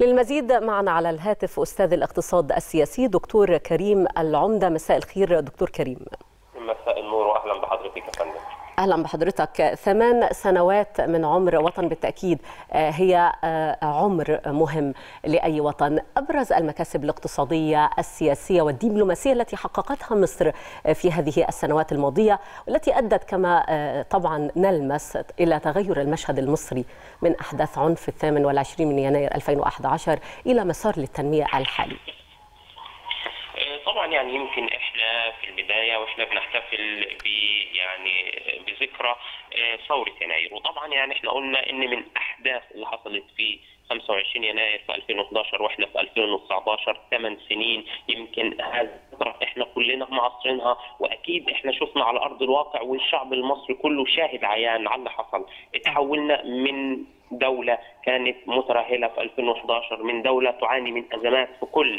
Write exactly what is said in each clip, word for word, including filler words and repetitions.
للمزيد معنا على الهاتف أستاذ الاقتصاد السياسي دكتور كريم العمدة. مساء الخير دكتور كريم. مساء النور وأهلا بحضرتك يا فندم. أهلا بحضرتك. ثمان سنوات من عمر وطن بالتأكيد هي عمر مهم لأي وطن. أبرز المكاسب الاقتصادية السياسية والدبلوماسية التي حققتها مصر في هذه السنوات الماضية والتي أدت كما طبعا نلمس إلى تغير المشهد المصري من أحداث عنف الثامن والعشرين من يناير ألفين وأحد عشر إلى مسار للتنمية الحالي. طبعا يعني يمكن احنا في البدايه واحنا بنحتفل ب يعني بذكرى ثوره يناير، وطبعا يعني احنا قلنا ان من احداث اللي حصلت في خمسة وعشرين يناير في ألفين وأحد عشر واحنا في ألفين وتسعة عشر ثمان سنين، يمكن هذه الفتره احنا كلنا معاصرينها، واكيد احنا شفنا على ارض الواقع والشعب المصري كله شاهد عيان على اللي حصل. اتحولنا من دولة كانت مترهلة في ألفين وأحد عشر، من دولة تعاني من أزمات في كل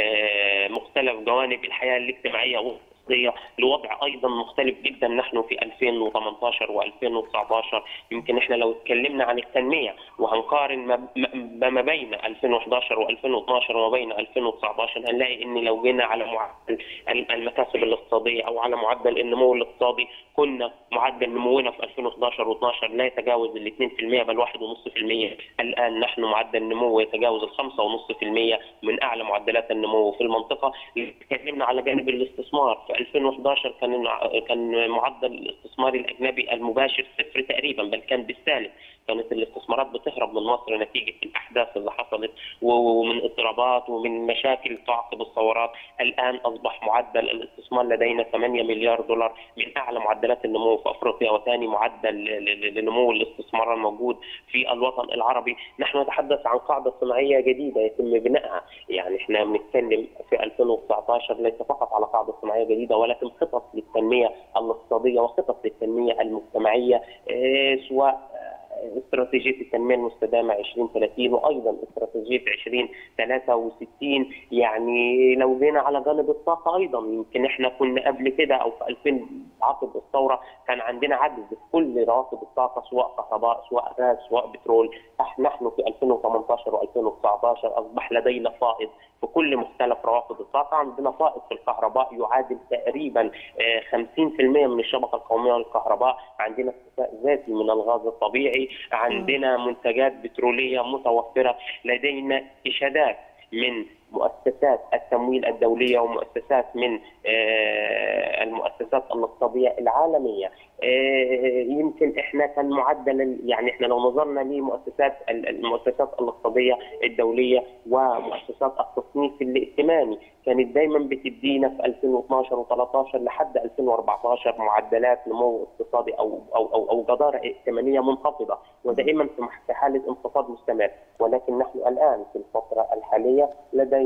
مختلف جوانب الحياة الاجتماعية والاقتصادية لوضع أيضا مختلف جدا نحن في ألفين وثمانية عشر وألفين وتسعة عشر. يمكن احنا لو اتكلمنا عن التنمية وهنقارن ما بين ألفين وأحد عشر وألفين واثني عشر وما بين ألفين وتسعة عشر، هنلاقي ان لو جينا على معدل المكاسب الاقتصادية او على معدل النمو الاقتصادي، كنا معدل نمونا في ألفين وأحد عشر واثني عشر لا يتجاوز ال اثنين بالمئة بل واحد فاصلة خمسة بالمئة. الان نحن معدل نمو يتجاوز ال خمسة فاصلة خمسة بالمئة من اعلى معدلات النمو في المنطقة. اتكلمنا على جانب الاستثمار، في ألفين وأحد عشر كان كان معدل الاستثمار الاجنبي المباشر صفر تقريبا، بل كان بالسالب. كانت الاستثمارات بتهرب من مصر نتيجه الاحداث اللي حصلت ومن اضطرابات ومن مشاكل تعقب الثورات. الان اصبح معدل الاستثمار لدينا ثمانية مليار دولار، من اعلى معدلات النمو في افريقيا وثاني معدل لنمو الاستثمار الموجود في الوطن العربي. نحن نتحدث عن قاعده صناعيه جديده يتم بنائها، يعني احنا بنتكلم في ألفين وتسعة عشر ليس فقط على قاعده صناعيه جديده ولكن خطط للتنميه الاقتصاديه وخطط للتنميه المجتمعيه، سواء استراتيجية التنمية المستدامة عشرين ثلاثين وأيضا استراتيجية عشرين ثلاثة وستين. يعني لو جينا على جانب الطاقة أيضا، يمكن إحنا كنا قبل كده أو في ألفين عقب الثورة كان عندنا عجز في كل رواتب الطاقة، سواء كهرباء سواء غاز سواء بترول. نحن في ألفين وثمانية عشر وألفين وتسعة عشر أصبح لدينا فائض في كل مختلف رواتب الطاقة. عندنا فائض في الكهرباء يعادل تقريبا خمسين بالمئة من الشبكة القومية للكهرباء. عندنا اكتفاء ذاتي من الغاز الطبيعي، عندنا منتجات بترولية متوفرة، لدينا إشادات من مؤسسات التمويل الدولية ومؤسسات من المؤسسات الاقتصادية العالمية. يمكن احنا كان معدل، يعني احنا لو نظرنا لمؤسسات المؤسسات الاقتصادية الدولية ومؤسسات التصنيف الائتماني، كانت دايما بتدينا في ألفين واثني عشر وثلاثة عشر لحد ألفين وأربعة عشر معدلات نمو اقتصادي او او او, أو جدارة ائتمانية منخفضة، ودائما في حالة انخفاض مستمر. ولكن نحن الان في الفترة الحالية لدينا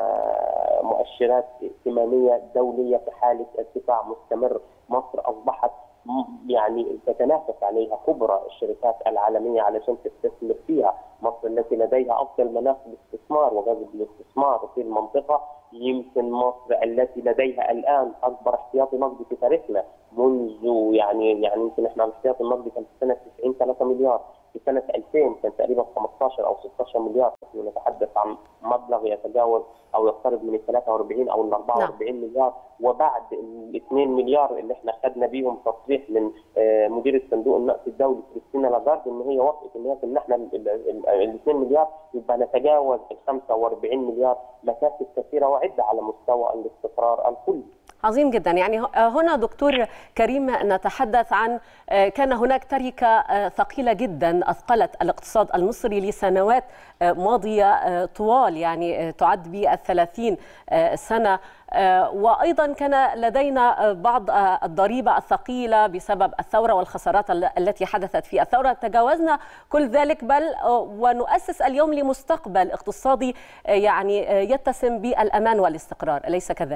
مؤشرات ائتمانية دولية في حالة ارتفاع مستمر. مصر اصبحت يعني تتنافس عليها كبرى الشركات العالمية علشان تستثمر فيها. مصر التي لديها افضل مناخ الاستثمار وجذب الاستثمار في المنطقة. يمكن مصر التي لديها الان اكبر احتياطي نقدي في تاريخنا منذ يعني يعني يمكن احنا الاحتياطي النقدي كان في سنة تسعين ثلاثة مليار، في سنة ألفين كان تقريبا خمسة عشر أو ستة عشر مليار. نتحدث عن مبلغ يتجاوز أو يقترب من ثلاثة وأربعين أو أربعة وأربعين نعم. مليار. وبعد ال اثنين مليار اللي احنا خدنا بيهم تصريح من مدير الصندوق النقدي الدولي كريستينا لاجارد ان هي وافقت ان هي تمنحنا ال اثنين مليار، يبقى نتجاوز ال خمسة وأربعين مليار. مكاسب كثيرة وعدة على مستوى الاستقرار الكلي. عظيم جدا. يعني هنا دكتور كريم نتحدث عن كان هناك تركة ثقيلة جدا أثقلت الاقتصاد المصري لسنوات ماضية طوال، يعني تعد بالثلاثين سنة، وأيضا كان لدينا بعض الضريبة الثقيلة بسبب الثورة والخسارات التي حدثت في الثورة. تجاوزنا كل ذلك بل ونؤسس اليوم لمستقبل اقتصادي يعني يتسم بالأمان والاستقرار، أليس كذلك؟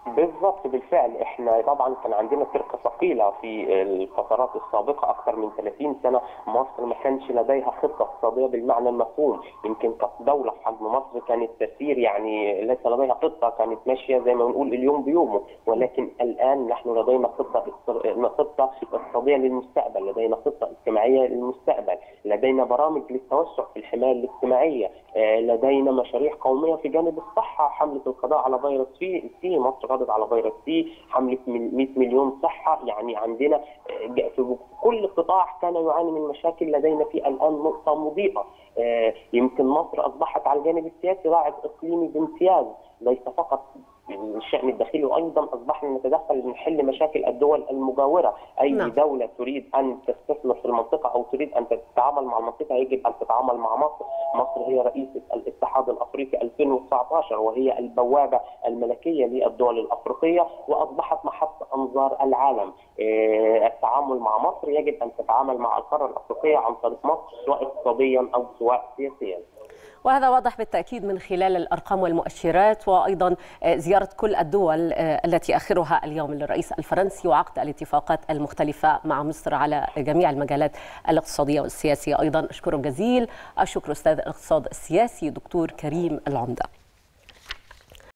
بالضبط، بالفعل احنا طبعا كان عندنا فرقه ثقيله في الفترات السابقه اكثر من ثلاثين سنه. مصر ما كانش لديها خطه اقتصاديه بالمعنى المفهوم. يمكن كدوله في حجم مصر كانت تسير، يعني ليس لديها خطه، كانت ماشيه زي ما بنقول اليوم بيومه. ولكن الان نحن لدينا خطه خطه اقتصاديه للمستقبل، لدينا خطه اجتماعيه للمستقبل، لدينا برامج للتوسع في الحمايه الاجتماعيه، لدينا مشاريع قوميه في جانب الصحه، حمله القضاء على فيروس سي سي مصر قضت على فيروس سي، حمله مئة مليون صحه. يعني عندنا في كل قطاع كان يعاني من مشاكل لدينا في الان نقطه مضيئه. يمكن مصر اصبحت على الجانب السياسي راعد اقليمي بامتياز، ليس فقط الشأن الداخلي، وايضا اصبحنا نتدخل نحل مشاكل الدول المجاوره. اي نعم. دوله تريد ان تستثمر في المنطقه او تريد ان تتعامل مع المنطقه يجب ان تتعامل مع مصر. مصر هي رئيسه الاتحاد الافريقي ألفين وتسعة عشر، وهي البوابه الملكيه للدول الافريقيه، واصبحت محط انظار العالم. التعامل مع مصر يجب ان تتعامل مع القاره الافريقيه عن طريق مصر، سواء اقتصاديا او سواء سياسيا. وهذا واضح بالتأكيد من خلال الأرقام والمؤشرات، وأيضا زيارة كل الدول التي آخرها اليوم للرئيس الفرنسي وعقد الاتفاقات المختلفة مع مصر على جميع المجالات الاقتصادية والسياسية. أيضا أشكر جزيل الشكر أستاذ الاقتصاد السياسي دكتور كريم العمدة.